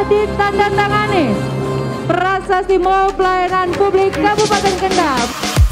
ditandatangani Prasasti Mall Pelayanan Publik Kabupaten Kendal.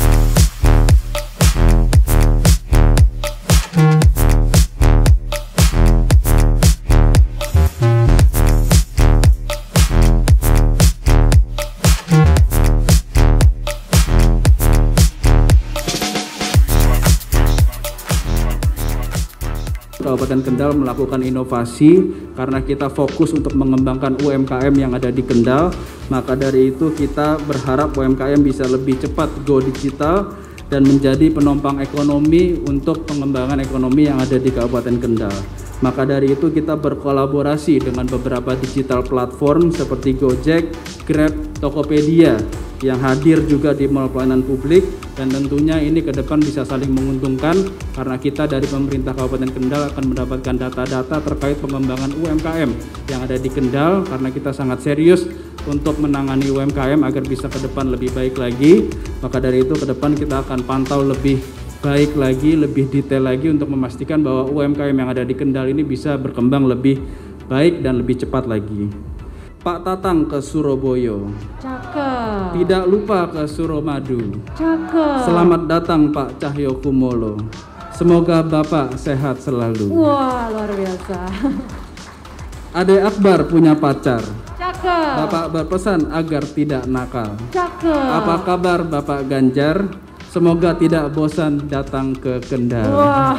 Kabupaten Kendal melakukan inovasi karena kita fokus untuk mengembangkan UMKM yang ada di Kendal. Maka dari itu kita berharap UMKM bisa lebih cepat go digital dan menjadi penopang ekonomi untuk pengembangan ekonomi yang ada di Kabupaten Kendal. Maka dari itu kita berkolaborasi dengan beberapa digital platform seperti Gojek, Grab, Tokopedia yang hadir juga di mall pelayanan publik, dan tentunya ini ke depan bisa saling menguntungkan karena kita dari pemerintah Kabupaten Kendal akan mendapatkan data-data terkait pengembangan UMKM yang ada di Kendal karena kita sangat serius untuk menangani UMKM agar bisa ke depan lebih baik lagi. Maka dari itu ke depan kita akan pantau lebih baik lagi, lebih detail lagi untuk memastikan bahwa UMKM yang ada di Kendal ini bisa berkembang lebih baik dan lebih cepat lagi. Pak Tatang ke Surabaya. Cakep. Tidak lupa ke Suramadu. Cakep. Selamat datang Pak Cahyo Kumolo. Semoga Bapak sehat selalu. Wah, luar biasa. Ade Akbar punya pacar. Cakep. Bapak berpesan agar tidak nakal. Cakep. Apa kabar Bapak Ganjar? Semoga tidak bosan datang ke Kendal. Wah.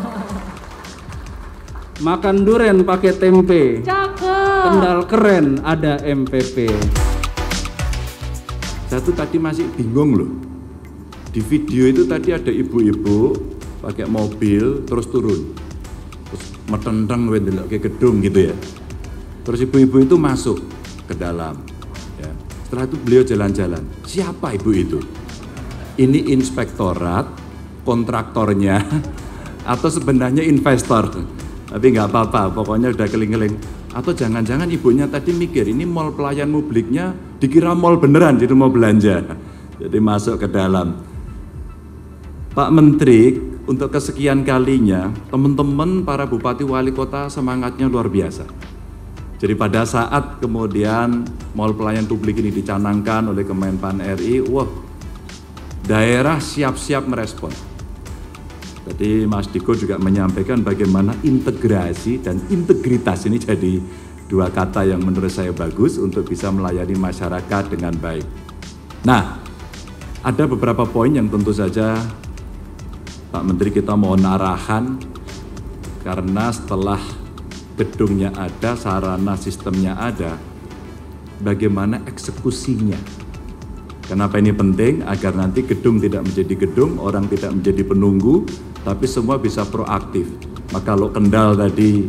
Makan duren pakai tempe. Cakep. Kendal keren, ada MPP. Saya tuh tadi masih bingung loh. Di video itu tadi ada ibu-ibu pakai mobil terus turun. Terus metenteng wendelok ke gedung gitu ya. Terus ibu-ibu itu masuk ke dalam. Ya. Setelah itu beliau jalan-jalan. Siapa ibu itu? Ini inspektorat, kontraktornya, atau sebenarnya investor. Tapi nggak apa-apa, pokoknya udah keling-keling. Atau jangan-jangan ibunya tadi mikir, ini mall pelayan publiknya dikira mall beneran, jadi mau belanja. Jadi masuk ke dalam. Pak Menteri, untuk kesekian kalinya, teman-teman para bupati wali kota semangatnya luar biasa. Jadi pada saat kemudian mall pelayan publik ini dicanangkan oleh Kemenpan RI, wah, daerah siap-siap merespon. Tadi Mas Diko juga menyampaikan bagaimana integrasi dan integritas ini jadi dua kata yang menurut saya bagus untuk bisa melayani masyarakat dengan baik. Nah, ada beberapa poin yang tentu saja Pak Menteri kita mohon arahan karena setelah gedungnya ada, sarana sistemnya ada, bagaimana eksekusinya. Kenapa ini penting? Agar nanti gedung tidak menjadi gedung, orang tidak menjadi penunggu, tapi semua bisa proaktif. Maka kalau Kendal tadi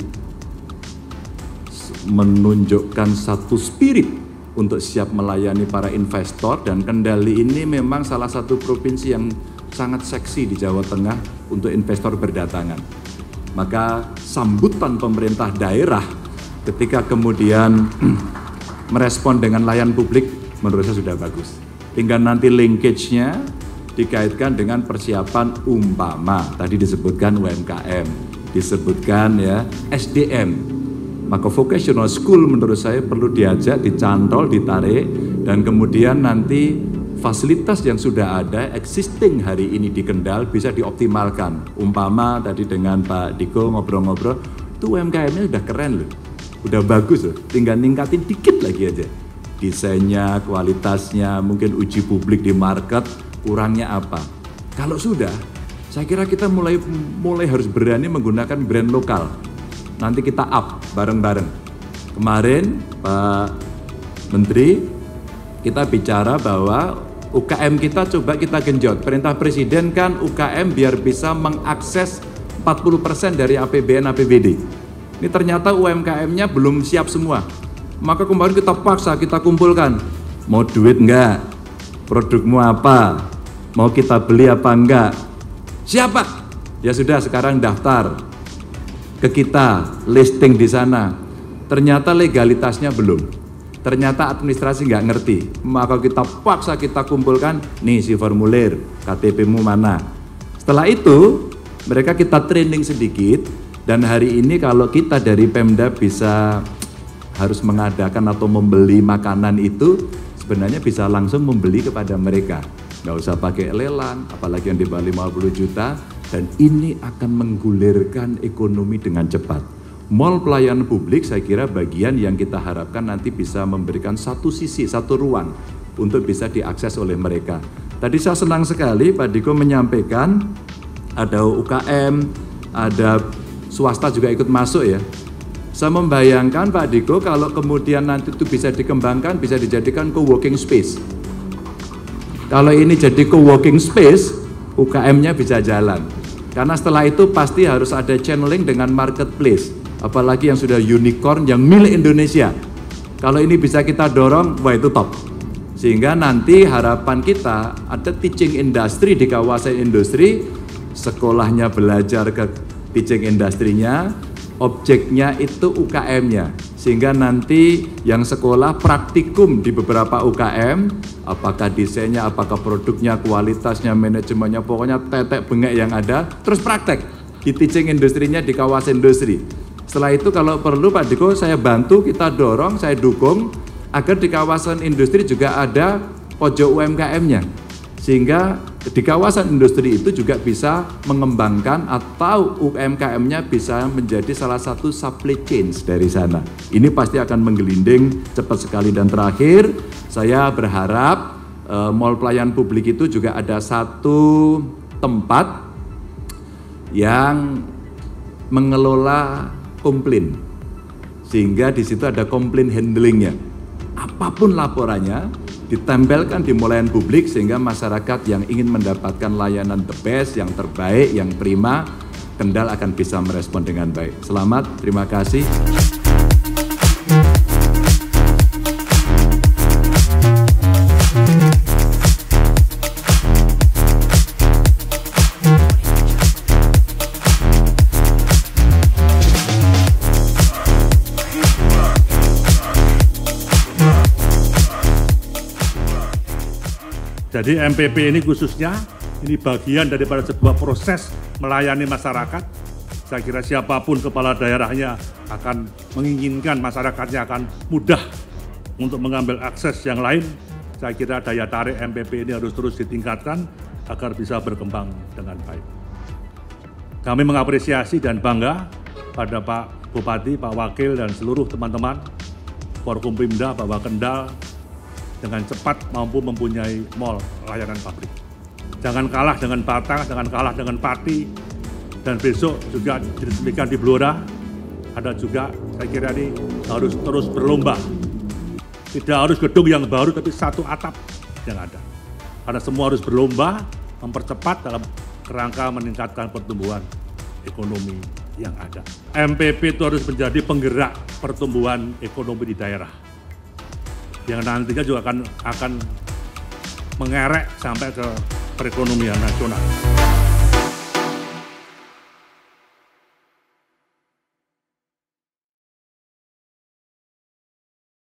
menunjukkan satu spirit untuk siap melayani para investor, dan Kendali ini memang salah satu provinsi yang sangat seksi di Jawa Tengah untuk investor berdatangan. Maka sambutan pemerintah daerah ketika kemudian merespon dengan layanan publik menurut saya sudah bagus. Tinggal nanti linkage-nya dikaitkan dengan persiapan umpama. Tadi disebutkan UMKM, disebutkan ya SDM. Maka vocational school menurut saya perlu diajak, dicantol, ditarik, dan kemudian nanti fasilitas yang sudah ada, existing hari ini di Kendal bisa dioptimalkan. Umpama tadi dengan Pak Diko ngobrol-ngobrol, itu UMKM-nya udah keren loh, udah bagus loh, tinggal ningkatin dikit lagi aja. Desainnya, kualitasnya, mungkin uji publik di market, kurangnya apa. Kalau sudah, saya kira kita mulai harus berani menggunakan brand lokal. Nanti kita up bareng-bareng. Kemarin Pak Menteri, kita bicara bahwa UKM kita coba kita genjot. Perintah Presiden kan UKM biar bisa mengakses 40% dari APBN APBD. Ini ternyata UMKM-nya belum siap semua. Maka kemarin kita paksa, kita kumpulkan. Mau duit enggak? Produkmu apa? Mau kita beli apa enggak? Siapa? Ya sudah, sekarang daftar ke kita, listing di sana. Ternyata legalitasnya belum. Ternyata administrasi nggak ngerti. Maka kita paksa, kita kumpulkan. Nih si formulir, KTP-mu mana? Setelah itu, mereka kita training sedikit. Dan hari ini kalau kita dari Pemda bisa harus mengadakan atau membeli makanan itu sebenarnya bisa langsung membeli kepada mereka. Nggak usah pakai lelang, apalagi yang di bawah 50 juta, dan ini akan menggulirkan ekonomi dengan cepat. Mall pelayanan publik saya kira bagian yang kita harapkan nanti bisa memberikan satu sisi, satu ruang untuk bisa diakses oleh mereka. Tadi saya senang sekali Pak Diko menyampaikan ada UKM, ada swasta juga ikut masuk ya. Saya membayangkan Pak Diko kalau kemudian nanti itu bisa dikembangkan, bisa dijadikan co-working space. Kalau ini jadi co-working space, UKM-nya bisa jalan. Karena setelah itu pasti harus ada channeling dengan marketplace. Apalagi yang sudah unicorn, yang milik Indonesia. Kalau ini bisa kita dorong, wah itu top. Sehingga nanti harapan kita ada teaching industry di kawasan industri, sekolahnya belajar ke teaching industrinya, objeknya itu UKM-nya. Sehingga nanti yang sekolah praktikum di beberapa UKM, apakah desainnya, apakah produknya, kualitasnya, manajemennya, pokoknya tetek bengek yang ada, terus praktek di teaching industrinya di kawasan industri. Setelah itu kalau perlu Pak Diko saya bantu, kita dorong, saya dukung agar di kawasan industri juga ada pojok UMKM-nya. Sehingga di kawasan industri itu juga bisa mengembangkan atau UMKM-nya bisa menjadi salah satu supply chain dari sana. Ini pasti akan menggelinding cepat sekali. Dan terakhir, saya berharap mall pelayanan publik itu juga ada satu tempat yang mengelola komplain. Sehingga di situ ada komplain handlingnya. Apapun laporannya, ditempelkan di pelayanan publik sehingga masyarakat yang ingin mendapatkan layanan the best, yang terbaik, yang prima, Kendal akan bisa merespon dengan baik. Selamat, terima kasih. Jadi MPP ini khususnya, ini bagian daripada sebuah proses melayani masyarakat. Saya kira siapapun kepala daerahnya akan menginginkan masyarakatnya akan mudah untuk mengambil akses yang lain. Saya kira daya tarik MPP ini harus terus ditingkatkan agar bisa berkembang dengan baik. Kami mengapresiasi dan bangga pada Pak Bupati, Pak Wakil, dan seluruh teman-teman Forkompimda bahwa Kendal dengan cepat mampu mempunyai mall layanan publik. Jangan kalah dengan Batang, jangan kalah dengan Pati, dan besok juga diresmikan di Blora. Ada juga, saya kira ini harus terus berlomba. Tidak harus gedung yang baru, tapi satu atap yang ada. Karena semua harus berlomba, mempercepat dalam kerangka meningkatkan pertumbuhan ekonomi yang ada. MPP itu harus menjadi penggerak pertumbuhan ekonomi di daerah, yang nantinya juga akan mengerek sampai ke perekonomian nasional.